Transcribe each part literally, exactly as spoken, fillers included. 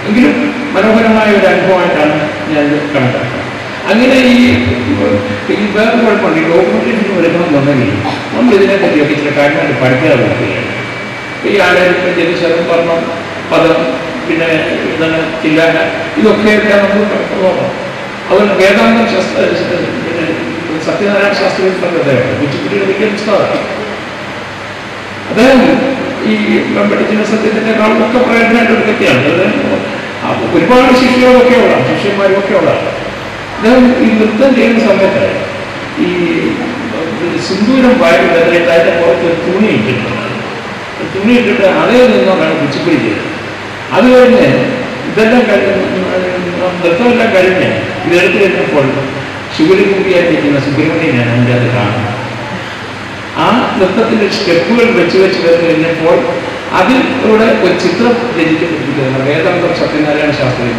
എങ്കിലും മനോഹരമായ ഒരു അനുഭവമായിട്ടാണ് ഞാനിത് കണക്കാക്കുന്നത്. അങ്ങനെ ഈ ഈ വേറെ കുഴപ്പമുണ്ട്. ഈ ഡോക്യുമെന്റേഷൻ എടുക്കണമെന്നുണ്ടെങ്കിൽ നമ്മൾ ഇതിനെപ്പറ്റിയൊക്കെ ഇച്ചിരി കാര്യമായിട്ട് പഠിക്കാതെ നോക്കുകയാണ്. ഈ ആലയം ജനിച്ചതും വർണ്ണം പദം പിന്നെ എന്താണ് ചില്ലാന ഇതൊക്കെ നമ്മൾ നോക്കണം. അതുപോലെ വേദാന്തം ശാസ്ത്ര പിന്നെ സത്യനാരായണ ശാസ്ത്രിയുടെ അദ്ദേഹം കുച്ചിപ്പുടിയുടെ വലിയ പുസ്തകമാണ്. അദ്ദേഹം ഈ പഠിച്ചിരുന്ന സത്യത്തിൻ്റെ കാലമൊക്കെ പ്രയോജനമായിട്ടൊരു വ്യക്തിയാണ്. അത് ഒരുപാട് ശിഷ്യകളൊക്കെ ഉള്ളതാണ്, ശിഷ്യന്മാരൊക്കെ ഉള്ളതാണ്. അദ്ദേഹം ഈ നൃത്തം ചെയ്യുന്ന സമയത്ത് ഈ സിന്ദൂരം വാരി അതിനായിട്ട് അതിൻ്റെ പുറത്ത് തുണി ഇട്ടിട്ടുണ്ട്. തുണി ഇട്ടിട്ട് അതേ നിന്നോണ്ടാണ് കുച്ചിപ്പുടി ചെയ്തത്. അത് കഴിഞ്ഞ് ഇതെല്ലാം കഴിഞ്ഞ് നൃത്തമെല്ലാം കഴിഞ്ഞ് ഇതെടുത്ത് കഴിഞ്ഞപ്പോൾ ശിവലിംഗിയായിരിക്കുന്ന സുബ്രഹ്മണ്യനാണ് അതിൻ്റെ അത് കാണുന്നത്. ആ നൃത്തത്തിൻ്റെ സ്റ്റെപ്പുകൾ വെച്ച് വെച്ച് വരുന്ന കഴിഞ്ഞപ്പോൾ അതിലൂടെ ഒരു ചിത്രം രചിക്കപ്പെട്ടിരിക്കുന്നത് വേദാന്തം സത്യനാരായണ ശാസ്ത്രി.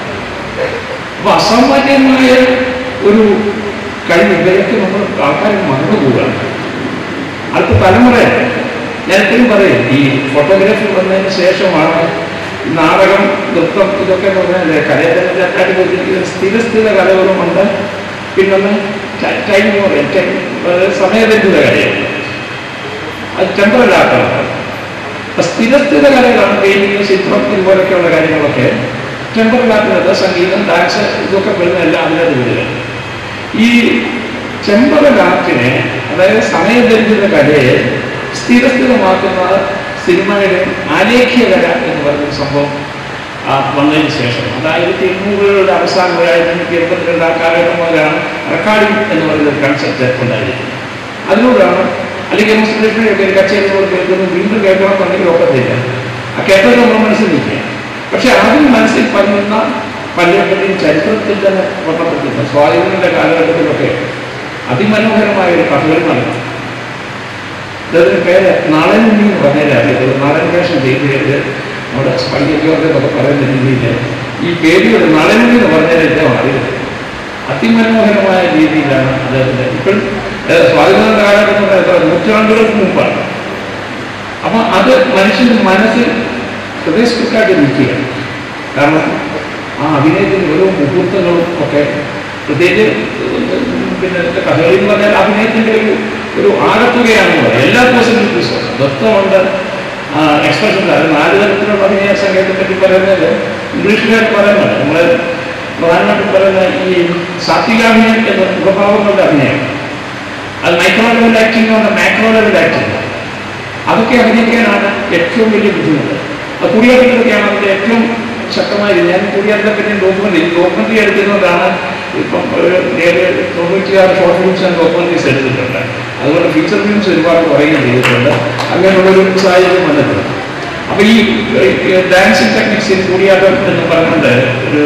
അപ്പൊ അസാമാന്യമായ ഒരു കഴിവ് ഇവരൊക്കെ നമ്മൾ ആൾക്കാർ മറന്നുപോവുകയാണ്. അടുത്ത തലമുറ ഞാൻ എപ്പോഴും പറയും, ഈ ഫോട്ടോഗ്രാഫി വന്നതിന് ശേഷമാണ് നാടകം നൃത്തം ഇതൊക്കെ എന്ന് പറഞ്ഞാൽ കലയെക്കാട്ടി വെച്ചിരിക്കുന്ന സ്ഥിരസ്ഥിര കലകളുമുണ്ട്. പിന്നൊന്ന് ടൈം ടൈം സമയബന്ധിത കലയാണ്, അത് ടെമ്പറലാക്കണം. സ്ഥിരസ്ഥിര കലകളാണ് പെയിന്റിങ്, ചിത്രം ഇതുപോലൊക്കെയുള്ള കാര്യങ്ങളൊക്കെ. ടെമ്പറലാക്കുന്നത് സംഗീതം, ഡാൻസ് ഇതൊക്കെ വരുന്ന എല്ലാം അതിനകത്ത് വരിക. ഈ ടെമ്പറൽ ആർട്ടിനെ, അതായത് സമയബന്ധിത കലയെ സ്ഥിരസ്ഥിരമാക്കുന്ന സിനിമയുടെ ആലേഖ്യ കല എന്ന് പറയുന്ന സംഭവം വന്നതിന് ശേഷം, അതായത് എണ്ണൂറുകളുടെ അവസാനം ആയിരത്തി എണ്ണൂറ്റി എൺപത്തിരണ്ട് ആ കാലഘട്ടം മുതലാണ് റെക്കോർഡിംഗ് എന്ന് പറയുന്ന ഒരു കൺസെപ്റ്റ് ഉണ്ടായിരിക്കുന്നത്. അതിലൂടെയാണ് അല്ലെങ്കിൽ ഡെമോൺസ്ട്രേഷനൊക്കെ കച്ചേരി പോലെ കേൾക്കുന്നത് വീണ്ടും കേൾക്കണമെന്നുണ്ടെങ്കിൽ ഒക്കത്തില്ല. ആ കേട്ടത് നമ്മൾ മനസ്സിൽ നിൽക്കുക. പക്ഷെ ആദ്യം മനസ്സിൽ പതിയുന്ന പലരുടെയും ചരിത്രത്തിൽ തന്നെ വർണ്ണപ്പെട്ടിരുന്ന സ്വാതന്ത്ര്യത്തിൻ്റെ കാലഘട്ടത്തിലൊക്കെ അതിമനോഹരമായ ഒരു കഥകൾ നടക്കും. അതിന് പേര് നാളനുണ്ണി എന്ന് പറഞ്ഞാൽ അറിയത് നാടൻ വേഷം ചെയ്ത് നമ്മുടെ സ്പള്ളിയൊക്കെ പറയുന്ന രീതിയിൽ ഈ പേരുകൾ നാളനുണ്ണി എന്ന് പറഞ്ഞാൽ അദ്ദേഹം അറിയുന്നത് അതിമനോഹരമായ രീതിയിലാണ് അദ്ദേഹത്തിൻ്റെ ഇപ്പോഴും സ്വാതന്ത്ര്യ കാലഘട്ടം എത്ര നൂറ്റാണ്ടുകൾക്ക് മുമ്പാണ്. അപ്പം അത് മനുഷ്യൻ്റെ മനസ്സിൽ ഹൃദയസ്പൃക്കായിട്ട് നിൽക്കുകയാണ്. കാരണം ആ അഭിനയത്തിൻ്റെ ഓരോ മുഹൂർത്തങ്ങളും ഒക്കെ പ്രത്യേകിച്ച് പിന്നെ കഥകളി എന്ന് പറഞ്ഞാൽ അഭിനയത്തിൻ്റെ ഒരു ഒരു ആകത്തുകയാണെന്ന് പറയാം. എല്ലാ ദിവസവും വിശ്വാസം ദത്തമുണ്ട്, എക്സ്പ്രഷൻ. അത് നാല് തരത്തിലുള്ള അഭിനയ സംഗീതത്തെ പറ്റി പറയുന്നത് ഇംഗ്ലീഷുകാർ പറയുന്നുണ്ട്. നമ്മൾ പ്രധാനമായിട്ടും പറയുന്ന ഈ സാത്വികാഭിനയം എന്ന മുഖഭാവങ്ങളുടെ അഭിനയം, അത് മൈക്രോ ലെവൽ ആക്ടിംഗ് കൊണ്ട് മാക്രോ ലെവൽ ആക്ടിംഗ്, അതൊക്കെ അഭിനയിക്കാനാണ് ഏറ്റവും വലിയ ബുദ്ധിമുട്ട്. അത് കൂടിയാട്ടത്തിലൊക്കെയാണ് അതിൻ്റെ ഏറ്റവും ശക്തമായി. ഞാൻ കൂടിയാട്ടത്തെ പറ്റി ഡോക്യുമെൻ്ററി ഡോക്യുമെൻ്ററി എടുക്കുന്നതുകൊണ്ടാണ് ഇപ്പം ഒരു തൊണ്ണൂറ്റിയാറ് ഷോർട്ട് ഫിലിംസ് ആൻഡ് ഡോക്യുമെൻ്ററീസ് എടുത്തിട്ടുണ്ട്. അതുകൊണ്ട് ഫീച്ചർ ഫിലിംസ് ഒരുപാട് പറയുകയും ചെയ്തിട്ടുണ്ട്. അങ്ങനെയുള്ളൊരു സാഹചര്യം വന്നിട്ടുണ്ട്. അപ്പോൾ ഈ ഡാൻസിങ് ടെക്നിക്സിൽ കൂടിയാട്ടം എന്ന് പറഞ്ഞുകൊണ്ട് ഒരു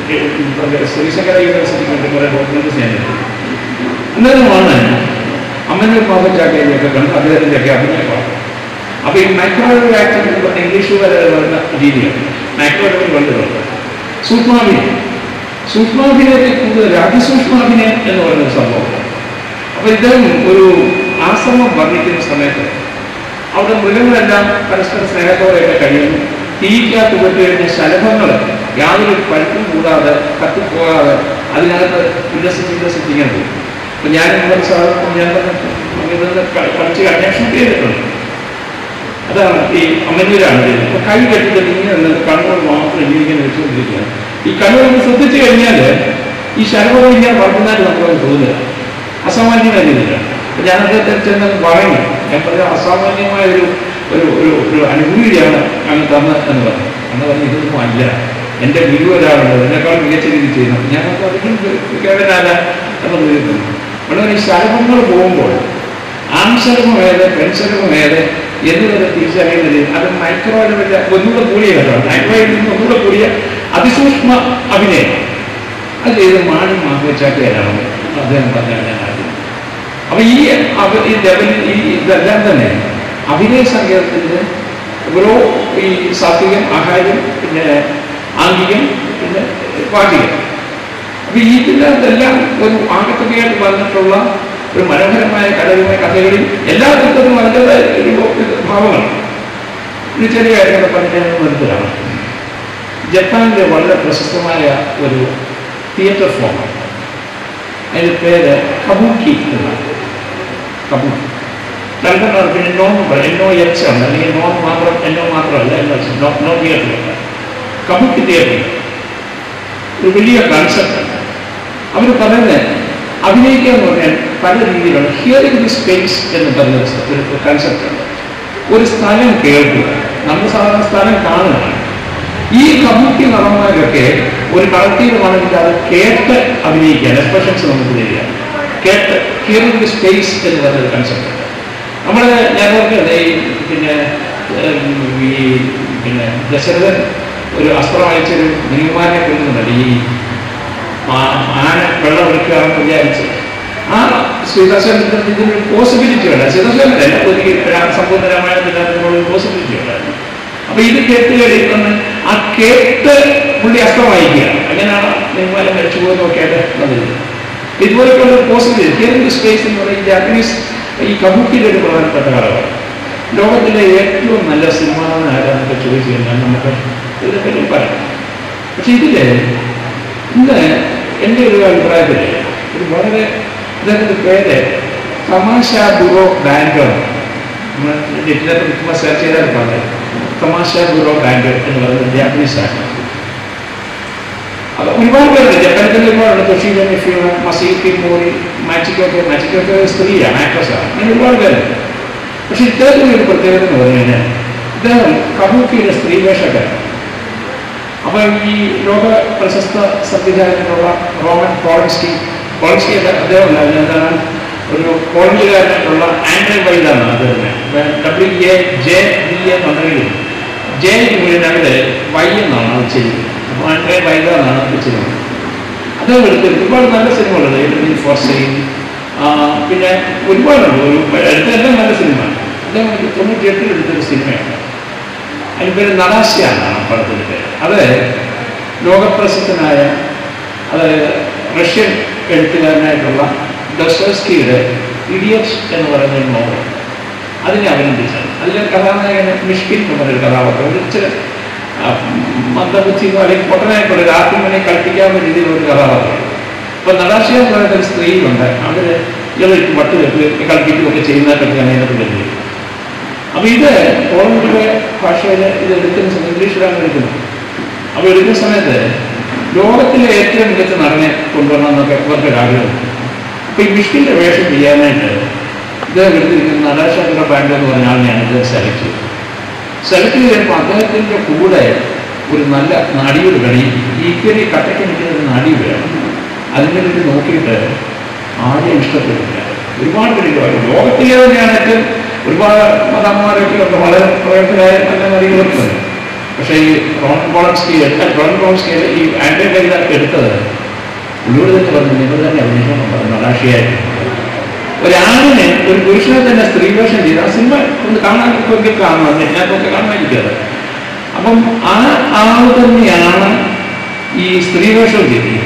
ശ്രീശങ്കര യൂണിവേഴ്സിറ്റിക്ക് വേണ്ടി കുറേ ഡോക്യുമെൻ്ററീസ് ഞാൻ എടുത്തു. അന്നേരമാണ് അമ്മനൂർ പാപ്പച്ചാക്കയൊക്കെ കണ്ട് അദ്ദേഹത്തിൻ്റെ ഒക്കെ അഭിനയമാണ്. അപ്പോൾ ഈ മൈക്രോവേവ് ആക്ടിംഗ് എന്ന് പറഞ്ഞ ഇംഗ്ലീഷ് വരെ വരുന്ന രീതിയാണ് മൈക്രോവേവ് കണ്ടുള്ളത്. സൂക്ഷ്മാഭിനയം, സൂക്ഷ്മാഭിനയത്തെ കൂടുതൽ അതിസൂക്ഷ്മാഭിനയം എന്ന് പറയുന്ന സംഭവം. അപ്പോൾ ഇദ്ദേഹം ഒരു ആശ്രമം വർണ്ണിക്കുന്ന സമയത്ത് അവിടെ മൃഗങ്ങളെല്ലാം പരസ്പര സ്നേഹത്തോടെയൊക്കെ കഴിയുന്നു. തീക്കകത്ത് വിട്ട് കഴിഞ്ഞ ശലഭങ്ങൾ യാതൊരു പഴുപ്പും കൂടാതെ കത്തിപ്പോകാതെ അതിനകത്ത് ഉല്ലസിച്ച് ഉല്ലസിച്ചിങ്ങനെ പോകും. അപ്പം ഞാൻ നമ്മുടെ സാധനം ഞാൻ തന്നെ കളിച്ച് അന്വേഷണം ചെയ്തിട്ടുണ്ട്. അതാണ് ഈ അമ്മനൂരാണ്. അപ്പോൾ കൈ കെട്ടിട്ട് ഇങ്ങനെ കണ്ണുകൾ മാത്രം ഇങ്ങനെ വെച്ചുകൊണ്ടിരിക്കുകയാണ്. ഈ കണ്ണുകൾ നമ്മൾ ശ്രദ്ധിച്ചു കഴിഞ്ഞാൽ ഈ ശലഭങ്ങൾ ഇങ്ങനെ വളർത്തുന്നതായിട്ട് നമുക്കത് തോന്നുക അസാമാന്യമായ രീതിയിലാണ്. അപ്പം ഞാനത് ചെന്ന് പറഞ്ഞു, ഞാൻ പറഞ്ഞ അസാമാന്യമായ ഒരു ഒരു ഒരു ഒരു അനുഭൂതിയാണ് അങ്ങ് തന്നത് എന്ന് പറഞ്ഞു. അന്ന് പറഞ്ഞ് ഇതൊന്നും അല്ല, എൻ്റെ ഗുരു ഒരാളുണ്ട് അതിനേക്കാൾ മികച്ച രീതി ചെയ്യുന്നത്. ഞാനത് അധികം കേവലല്ല എന്ന് പറയുന്നു. അവിടെ ഈ ശലഭങ്ങൾ പോകുമ്പോൾ ആൺശലഭം ഏത് പെൺശലഭം ഏത് എന്നുള്ളത് തിരിച്ചറിയുന്നത് അത് മൈക്രോ ലെവലിൽ ഒന്നുകൂടെ കൂടിയ ഘട്ടമാണ്. മൈക്രോയിൽ നിന്ന് ഒന്നുകൂടെ കൂടിയ അതിസൂക്ഷ്മ അഭിനയം അത് ചെയ്ത് മാണി മാഹോച്ചാക്കയാണ് അദ്ദേഹം പറഞ്ഞാൽ ഞാൻ ആദ്യം. അപ്പം ഈ ഈ ലെവലിൽ ഈ ഇതെല്ലാം തന്നെ അഭിനയ സംഗീതത്തിൻ്റെ ഓരോ ഈ സാത്വികം, ആഹാരം, പിന്നെ ആംഗികം, പിന്നെ വാചികം. അപ്പം ഇതിനകത്തെല്ലാം ഒരു ആകത്തുകയായിട്ട് വന്നിട്ടുള്ള ഒരു മനോഹരമായ കലയുമായ കഥകളിൽ എല്ലാ തരത്തിലും അതിൻ്റെതായ ഒരു ഭാവമാണ്. ഇത് ചെറിയ കാര്യങ്ങളെ പറഞ്ഞാൽ മനസ്സിലാണ്. ജപ്പാനിലെ വളരെ പ്രശസ്തമായ ഒരു തിയേറ്റർ ഫോമാണ്. അതിൻ്റെ പേര് കബൂക്കി എന്നാണ്. കബൂക്കി രണ്ടെണ്ണം പിന്നെ നോൺ എന്നോ എച്ച് ഉണ്ട്, അല്ലെങ്കിൽ നോൺ മാത്രം എന്നോ മാത്രമല്ല എന്നോ നോ നോ തിയേറ്ററുണ്ട്. കബൂക്കി തിയേറ്ററിൽ ഒരു വലിയ കൺസെപ്റ്റാണ്. അവർ പറയുന്നത് അഭിനയിക്കുക എന്ന് പറഞ്ഞാൽ പല രീതിയിലാണ്. ഹിയറിംഗ് ദി സ്പേസ് എന്ന് പറഞ്ഞ ഒരു കൺസെപ്റ്റുണ്ട്. ഒരു സ്ഥലം കേൾക്കുക, നമ്മൾ സാധാരണ സ്ഥലം കാണുകയാണ്. ഈ കബൂക്കി നടന്മാരൊക്കെ ഒരു കളക്റ്റീവാണെങ്കിൽ അത് കേട്ട് അഭിനയിക്കാൻ എക്സ്പ്രഷൻസ് നമുക്ക് തരിക. കേട്ട് ഹിയറിംഗ് ദി സ്പേസ് എന്ന് പറഞ്ഞൊരു കൺസെപ്റ്റ്. നമ്മൾ ഞാൻ ഓർക്കുന്നത് ഈ പിന്നെ ഈ പിന്നെ ദശരഥൻ ഒരു അസ്ത്രം അയച്ചൊരു നീമാനെ കൊല്ലുന്നുണ്ടല്ലോ, ഈ ആന വെള്ളം എടുക്കുകയാണെന്ന് വിചാരിച്ച് ആ ശ്രീദർശനത്തിന് ഇതിനൊരു പോസിബിലിറ്റി ഉണ്ട്. ശ്രീദർശനല്ല ഒരു സമ്പൂർണ്ണ രാമായണത്തിനകത്തിനുള്ള പോസിബിലിറ്റി ഉണ്ടായിരുന്നു. അപ്പൊ ഇത് കേട്ട് കഴിയുന്ന ആ കേട്ട് പുള്ളി അസ്ത്രം വായിക്കുകയാണ്. അങ്ങനെയാണ് നീമാനം മരിച്ചു പോകുന്നതൊക്കെ ആയിട്ട് വന്നത്. ഇതുപോലെയുള്ള ഒരു പോസിബിലിറ്റി ഹിയറിംഗ് സ്പേസ് എന്ന് പറയുന്ന ജാപ്പനീസ് ഈ കബൂക്കിയുടെ ഒരു പ്രധാനപ്പെട്ട ഘടകമാണ്. ലോകത്തിലെ ഏറ്റവും നല്ല സിനിമ ആരാന്നൊക്കെ ചോദിച്ചു കഴിഞ്ഞാൽ നമുക്ക് ഇതിനെപ്പറ്റി പറയാം. പക്ഷെ ഇതില് ഇന്ന് എൻ്റെ ഒരു അഭിപ്രായത്തിൽ ഒരു വളരെ ഇദ്ദേഹത്തിൻ്റെ പേര് തമാശ ബ്യൂറോ ബാങ്കർ, നമ്മൾ നെറ്റിനകത്ത് കിട്ടുമ്പോൾ സെർച്ച് ചെയ്താൽ പറഞ്ഞത് തമാശ ബ്യൂറോ ബാങ്കർ എന്ന് പറയുന്നത് ജാപ്പനീസ് ആണ്. അത് ഒരുപാട് പേരുണ്ട്. ജപ്പാനത്തിൽ ഒരുപാടുണ്ട്. തൊഷീലോ മിഫിയോ, മസീക്കി മോറി, മാച്ചിക്കോക്കെ മാച്ചിക്കോക്കെ സ്ത്രീയാണ്, ആക്ട്രസ്സാണ്. അങ്ങനെ ഒരുപാട് പേരുണ്ട്. പക്ഷെ ഇദ്ദേഹത്തിൻ്റെ ഒരു പ്രത്യേകത എന്ന് പറഞ്ഞു കഴിഞ്ഞാൽ ഇദ്ദേഹം കബൂക്കിയുടെ സ്ത്രീ വേഷക്കാരൻ. അപ്പൊ ഈ ലോക പ്രശസ്ത സംവിധായകനുള്ള റോമൻ പോളൻസ്കി പോളൻസ്കി അദ്ദേഹം എന്താണ് ഒരു പോളണ്ടുകാരനായിട്ടുള്ള ആൻഡ്രേ വൈദാണ് അദ്ദേഹത്തിന് ഡബ്ല്യു എ ജെ ഡി എന്നുണ്ടെങ്കിലും ജെ മുഴുവൻ അവിടെ വൈ എന്നാണ് അത് ചെയ്യുന്നത്. അപ്പോൾ ആൻഡ്രേ വൈദ എന്നാണ് അത് ചെയ്യുന്നത്. അദ്ദേഹം എടുത്ത് ഒരുപാട് നല്ല സിനിമകളുണ്ട്. ഫോർ സെയിൽ പിന്നെ ഒരുപാടുണ്ട്. ഒരു എടുത്തെല്ലാം നല്ല സിനിമയാണ്. അദ്ദേഹം തൊണ്ണൂറ്റി എട്ടിൽ എടുത്തൊരു സിനിമയാണ്. അതിന് പേര് നടാശ്യ എന്നാണ് പടത്തിൻ്റെ പേര്. അത് ലോകപ്രസിദ്ധനായ അതായത് റഷ്യൻ എഴുത്തുകാരനായിട്ടുള്ള ഡോസ്റ്റോവ്സ്കിയുടെ ഇഡിയറ്റ്സ് എന്ന് പറയുന്ന ഒരു നോവൽ അതിനെ അഭിനന്ദിച്ചത്. അതിലെ കഥാനായകന് മിഷ്കിൻ എന്ന് പറഞ്ഞൊരു കഥാപാത്രം ഒരു ഇച്ചിരി മന്ദബുദ്ധി അല്ലെങ്കിൽ പൊട്ടനായിട്ടുള്ള ഒരു ആത്മനെ കളിപ്പിക്കാവുന്ന രീതിയിലുള്ള ഒരു കഥാപാത്രമാണ്. ഇപ്പം നടാശ്യ എന്ന് പറയുന്ന ഒരു സ്ത്രീയുണ്ട്. അവര് ഇയാൾക്ക് വട്ട് കെട്ടി കളിപ്പിക്കുകയൊക്കെ ചെയ്യുന്നതായിട്ടൊക്കെയാണ് അതിനകത്ത് വരുന്നത്. അപ്പൊ ഇത് പോളണ്ടിലെ ഭാഷയിൽ ഇത് എടുക്കുന്ന സമയം ഇംഗ്ലീഷിലാണ് എടുക്കുന്നത്. അപ്പൊ എടുക്കുന്ന സമയത്ത് ലോകത്തിലെ ഏറ്റവും മികച്ച നടനെ കൊണ്ടുവരണം എന്നൊക്കെ ഇവർക്കൊരു ആഗ്രഹമുണ്ട്. അപ്പൊ ഈ മിഷ്കിന്റെ വേഷം ചെയ്യാനായിട്ട് ഇദ്ദേഹം എടുത്തിരിക്കുന്ന നടാശാന്റെ ബാങ്ക് എന്ന് പറഞ്ഞ ആളിനെയാണ് ഇദ്ദേഹം സെലക്ട് ചെയ്തത്. സെലക്ട് ചെയ്യുമ്പോൾ അദ്ദേഹത്തിൻ്റെ കൂടെ ഒരു നല്ല നടിയുടെ കളി ഈക്വലി കട്ടയ്ക്ക് നിൽക്കുന്ന ഒരു നടി വേണം. അതിനെ പറ്റി നോക്കിയിട്ട് ആരെയും ഇഷ്ടപ്പെട്ടില്ല. ഒരുപാട് പേര് ലോകത്തിലെ തന്നെയാണ് ഏറ്റവും ഒരുപാട് മതന്മാരൊക്കെ ഉണ്ട്, വളരെ പ്രഗത്ഭരായ നല്ല നടികളൊക്കെ ഉണ്ട്. പക്ഷേ ഈ റോൺ പോളൻസ്കി റോൺ പോളൻസ്കി ഈ ആൻഡ്രേ വൈദ എടുത്തത് ഉള്ളൂർ തന്നെ പറഞ്ഞു നിങ്ങൾ തന്നെ അഭിനയിക്കണം പറഞ്ഞു നടാഷിയായിട്ട്. ഒരാണിനെ ഒരു പുരുഷനെ തന്നെ സ്ത്രീവേഷം ചെയ്ത് ആ സിനിമ ഒന്ന് കാണാൻ ഒക്കെ കാണുന്നത് ഇതിനകത്തൊക്കെ കാണാനിരിക്കുന്നത്. അപ്പം ആ ആൾ തന്നെയാണ് ഈ സ്ത്രീവേഷം ചെയ്തത്.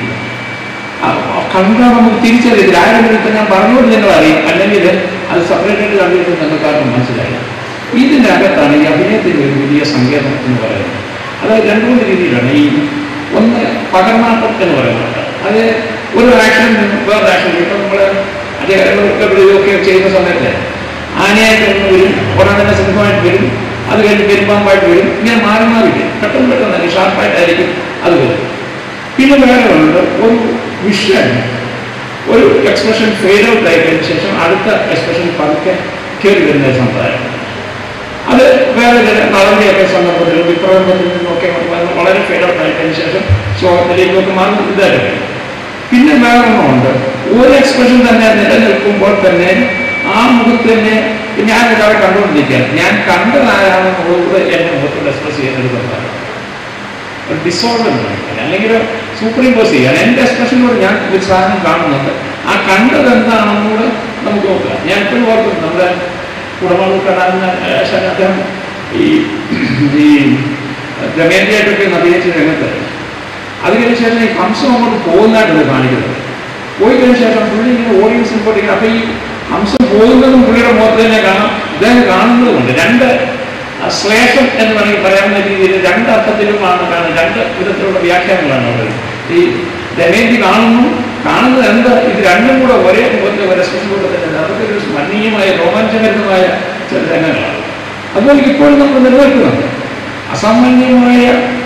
കണ്ടാൽ നമുക്ക് തിരിച്ചറിയത്തില്ല. ആരെങ്കിലും ഇപ്പം ഞാൻ പറഞ്ഞുകൊണ്ട് നിങ്ങൾ അറിയും, അല്ലെങ്കിൽ അത് സെപ്പറേറ്റ് ആയിട്ട് കണ്ടിട്ട് നിങ്ങൾക്കാർക്കും മനസ്സിലായി. ഇതിൻ്റെ അകത്താണ് ഈ അഭിനയത്തിൻ്റെ ഒരു വലിയ സങ്കേതം എന്ന് പറയുന്നത്. അതായത് രണ്ടു മൂന്ന് രീതിയിലാണ്. ഈ ഒന്ന് പകർന്നാട്ടം എന്ന് പറയുന്നത്, അത് ഒരു ആക്ഷൻ വേറെ ആക്ഷൻ. ഇപ്പം നമ്മൾ ഇതൊക്കെ ചെയ്യുന്ന സമയത്ത് ആനയായിട്ട് വരും, ഉടനെ തന്നെ സിംഹമായിട്ട് വരും, അത് കഴിഞ്ഞ് പെരുമ്പാമ്പായിട്ട് വരും, ഇങ്ങനെ മാറി മാറി വരും. പെട്ടെന്ന് പെട്ടെന്ന് ഷാർപ്പായിട്ടായിരിക്കും അത് വരും. പിന്നെ വേറെ ഉണ്ട് ഒരു വിഷൻ, ഒരു എക്സ്പ്രഷൻ ഫെയ്ഡ് ഔട്ട് ആയതിനു ശേഷം അടുത്ത എക്സ്പ്രഷൻ പതുക്കെ കയറി വരുന്ന സമ്പ്രദായം. അത് വേറെ ചില നടന്നെയൊക്കെ സന്ദർഭത്തിൽ വിപ്രബന്ധത്തിൽ നിന്നൊക്കെ വളരെ ഫെയ്ഡ് ഔട്ട് ആയതിനു ശേഷം ശ്ലോകത്തിലേക്കൊക്കെ മാറി ഇതായിട്ട്. പിന്നെ വേറൊന്നുമുണ്ട്, ഒരു എക്സ്പ്രഷൻ തന്നെ നിലനിൽക്കുമ്പോൾ തന്നെ ആ മുഖത്ത് തന്നെ ഞാൻ ഒരാളെ കണ്ടുകൊണ്ടിരിക്കുകയാണ്, ഞാൻ കണ്ടതാരാണ് മുഖത്ത് എൻ്റെ മുഖത്തോട് എക്സ്പ്രസ് ചെയ്യാനെടുക്കുന്നതാണ്. ഒരു ഡിസോർഡർ അല്ലെങ്കിൽ സൂപ്പർ ഇമ്പോസ് ചെയ്യാൻ എൻ്റെ എക്സ്പ്രഷനിലൂടെ ഞാൻ ഒരു സാധനം കാണുന്നുണ്ട്, ആ കണ്ടത് എന്താണെന്നൂടെ നമുക്ക് നോക്കാം. ഞാൻ എപ്പോഴും ഓർക്കുന്നു നമ്മുടെ കുടമാളൂർ കടാകുന്ന അദ്ദേഹം ഈ ഈ ദമയന്തിയായിട്ടൊക്കെ അഭിനയിച്ച രംഗത്ത് അതിനു ശേഷം ഈ ഹംസം അങ്ങോട്ട് പോകുന്നതായിട്ടത് കാണിക്കുന്നത്. പോയി കഴിഞ്ഞ ശേഷം പുള്ളി ഇങ്ങനെ ഓഡിയൻസ് ഇങ്ങോട്ടേക്ക് അപ്പം ഈ ഹംസം പോകുന്നതും പുള്ളിയുടെ മുഖത്ത് തന്നെ കാണാം, ഇദ്ദേഹം കാണുന്നതുമുണ്ട്. രണ്ട് ശ്ലേഷം എന്ന് വേണമെങ്കിൽ പറയാവുന്ന രീതിയിൽ രണ്ടർത്ഥത്തിലുമാണ് കാണുന്നത്, രണ്ട് വിധത്തിലുള്ള വ്യാഖ്യാനങ്ങളാണ് ഉള്ളത്. ഈ ദമയന്തി കാണുന്നു, കാണുന്നത് എന്താ, ഇത് രണ്ടും കൂടെ ഒരേ മുഖത്തെ ഒരേ സൃഷ്ടിക്കൂടെ തന്നെ അതൊക്കെ ഒരു സ്മരണീയമായ രോമാഞ്ചകരമായ ചില രംഗങ്ങളാണ്. അതുപോലെ ഇപ്പോഴും നമ്മൾ നിലനിൽക്കുന്നുണ്ട്. അസാമാന്യമായ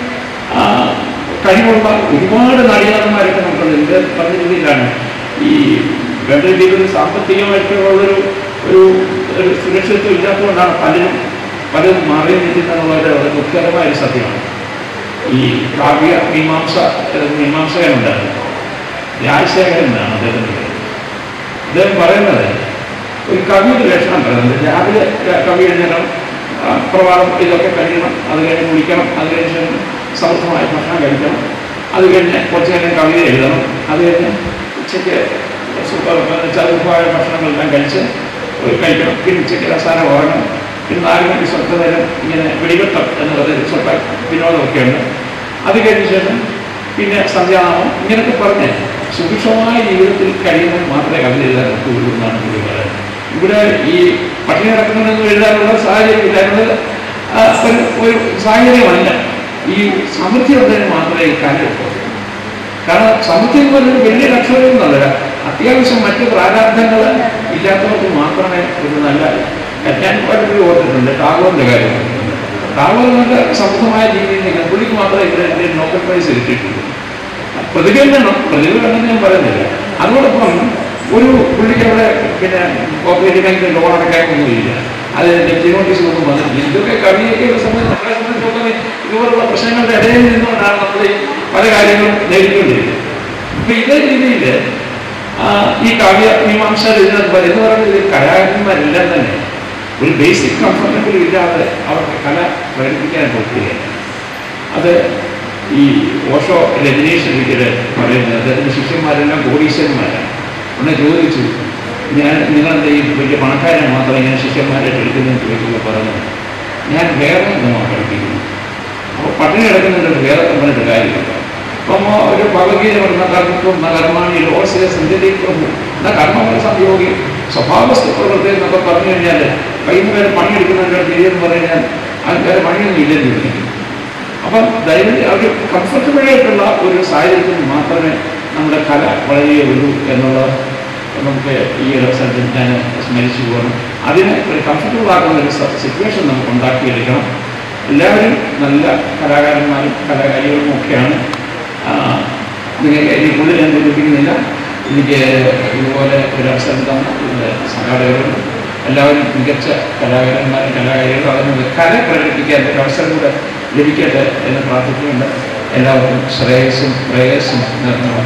കഴിവുള്ള ഒരുപാട് നടികന്മാരൊക്കെ നമുക്കുണ്ട്. ഇത് പറഞ്ഞ രീതിയിലാണ് ഈ വേണ്ട രീതിയിൽ സാമ്പത്തികമായിട്ടുള്ളൊരു ഒരു ഒരു സുരക്ഷിതത്വം ഇല്ലാത്തതുകൊണ്ടാണ് പലരും പലരും മാറി നിൽക്കുന്നതെന്നുള്ളത് വളരെ ദുഃഖകരമായ ഒരു സത്യമാണ്. ഈ കാവ്യ മീമാംസ മീമാംസകനുണ്ടായിരുന്നു, രാജശേഖരൻ എന്നാണ് അദ്ദേഹത്തിൻ്റെ പേര്. അദ്ദേഹം പറയുന്നത് ഒരു കവിയുടെ ലക്ഷണം പറയുന്നത്, രാവിലെ കവി എഴുന്നേക്കണം, പ്രഭാതം ഇതൊക്കെ കഴിയണം, അത് കഴിഞ്ഞ് കുളിക്കണം, അത് കഴിഞ്ഞ് സമൃദ്ധമായ ഭക്ഷണം കഴിക്കണം, അത് കഴിഞ്ഞ് കുറച്ച് കഴിഞ്ഞ് കവിത എഴുതണം, അത് കഴിഞ്ഞ് ഉച്ചയ്ക്ക് ചതുർഭായ ഭക്ഷണങ്ങളെല്ലാം കഴിച്ച് കഴിക്കണം, പിന്നെ ഉച്ചയ്ക്ക് അവസാനം ഉറങ്ങണം, പിന്നെ നാല് മണിക്ക് സ്വസ്ഥ നേരം ഇങ്ങനെ വെടിവെട്ടം എന്ന് പറയുന്ന സ്വട്ട വിനോദമൊക്കെയുണ്ട്. അത് കഴിഞ്ഞ ശേഷം പിന്നെ സന്ധ്യാനാമം ഇങ്ങനെയൊക്കെ പറഞ്ഞ് സുഭിക്ഷമായ ജീവിതത്തിൽ കഴിയുമ്പോൾ മാത്രമേ കവിത എഴുതാൻ ഒത്തുള്ളൂ എന്നാണ് പുള്ളി പറയുന്നത്. ഇവിടെ ഈ പട്ടിണി കിടക്കുന്നതെന്ന് എഴുതാനുള്ള സാഹചര്യം ഇല്ലായിരുന്നത് ഒരു ഒരു സാഹചര്യമല്ല. ഈ സമൃദ്ധി ഉള്ളതിന് മാത്രമേ ഈ കാര്യം എടുക്കൂ. കാരണം സമൃദ്ധി എന്ന് പറഞ്ഞൊരു വലിയ ലക്ഷണം എന്നല്ല, അത്യാവശ്യം മറ്റ് പ്രാരാബ്ധങ്ങൾ ഇല്ലാത്തവർക്ക് മാത്രമേ ഒരു നല്ല ഞാൻ പലപ്പോഴും ഓർത്തിട്ടുണ്ട്. ടാഗോറിൻ്റെ കാര്യം ടാഗോർ നല്ല സമൃദ്ധമായ രീതിയിൽ നിൽക്കണം, പുള്ളിക്ക് മാത്രമേ ഇവിടെ നോബൽ പ്രൈസ് കിട്ടിയിട്ടുള്ളൂ. പ്രതികരണം പ്രതികരണം ഞാൻ പറയുന്നില്ല. അതോടൊപ്പം ഒരു പുള്ളിക്ക് അവിടെ പിന്നെ കോപ്പറേറ്റീവ് ബാങ്കിന്റെ ലോൺ അടയ്ക്കാനൊന്നുമില്ല, അത് ഡെപ്റ്റി നോട്ടീസ് ഒന്നും വന്നിട്ടില്ല. ഇതൊക്കെ കവിയൊക്കെ സംബന്ധിച്ച് നമ്മളെ സംബന്ധിച്ചിടത്തോളം ഇതുപോലുള്ള പ്രശ്നങ്ങളുടെ ഇടയിൽ നിന്നുകൊണ്ടാണ് നമ്മൾ പല കാര്യങ്ങളും നേരിട്ടുകൊണ്ടിരിക്കുന്നത്. ഇപ്പൊ ഇതേ രീതിയിൽ ഈ കാവ്യ മീമാംസ ഇതിനകത്ത് എന്ന് പറയുന്നത് കലാകാരന്മാരെല്ലാം തന്നെ ഒരു ബേസിക് കംഫർട്ടബിൾ ഇല്ലാതെ അവർക്ക് കല പ്രകടിപ്പിക്കാൻ പറ്റുകയാണ്. അത് ഈ ഓഷോ രജനീഷ് ഒരിക്കൽ പറയുന്നത് അദ്ദേഹത്തിൻ്റെ ശിഷ്യന്മാരെല്ലാം കോടീശ്വരന്മാരാണ്. ഉടനെ ചോദിച്ചു, ഞാൻ നിങ്ങളെന്താ ഈ വലിയ പണക്കാരെ മാത്രം ഇങ്ങനെ ശിഷ്യന്മാരായിട്ട് എടുക്കുന്നതെന്ന് ചോദിക്കുമ്പോൾ പറഞ്ഞു, ഞാൻ വേറെ നമ്മൾ പഠിപ്പിക്കുന്നു. അപ്പോൾ പട്ടിണി കിടക്കുന്നുണ്ട് വേറെ പറഞ്ഞിട്ട് കാര്യമില്ല. അപ്പം ഒരു ഭഗവത്ഗീത പറഞ്ഞ കർമ്മത്വം ന കർമാണി ലോകസിലെ സഞ്ചരിക്കുന്നു എന്ന കർമ്മഫല സംയോഗി സ്വഭാവസ്ഥ പ്രവൃത്തി എന്നൊക്കെ പറഞ്ഞു കഴിഞ്ഞാൽ വൈകുന്നേരം പേരെ പണിയെടുക്കുന്നവരുടെ തിരിയെന്ന് പറഞ്ഞാൽ ആൾക്കാരെ പണിയൊന്നും ഇല്ലെന്ന് ചോദിക്കും. അപ്പം ദൈവത്തിൽ അവർ കംഫർട്ടബിളായിട്ടുള്ള ഒരു സാഹചര്യത്തിൽ മാത്രമേ നമ്മുടെ കല വളരുകയുള്ളൂ എന്നുള്ളത് നമുക്ക് ഈ ഒരു അവസരത്തിൽ ഞാൻ സ്മരിച്ചു പോകണം. അതിന് ഒരു കംഫർട്ടബിൾ ആക്കുന്ന ഒരു സിറ്റുവേഷൻ നമുക്ക് ഉണ്ടാക്കിയെടുക്കണം. എല്ലാവരും നല്ല കലാകാരന്മാരും കലാകാരികളും ഒക്കെയാണ്. നിങ്ങൾക്ക് എനിക്ക് കൂടുതൽ ഞാൻ ചോദിക്കുന്നില്ല. എനിക്ക് ഇതുപോലെ ഒരു അവസരം തന്ന സംഘാടകരും എല്ലാവരും മികച്ച കലാകാരന്മാരും കലാകാരികളും അതിന് കല പ്രകടിപ്പിക്കാൻ ഒരു അവസരം കൂടെ ലഭിക്കട്ടെ എന്ന് പ്രാർത്ഥിക്കുന്നുണ്ട്. എല്ലാവർക്കും ശ്രേയസ്സും പ്രേയസ്സും നേർന്നു.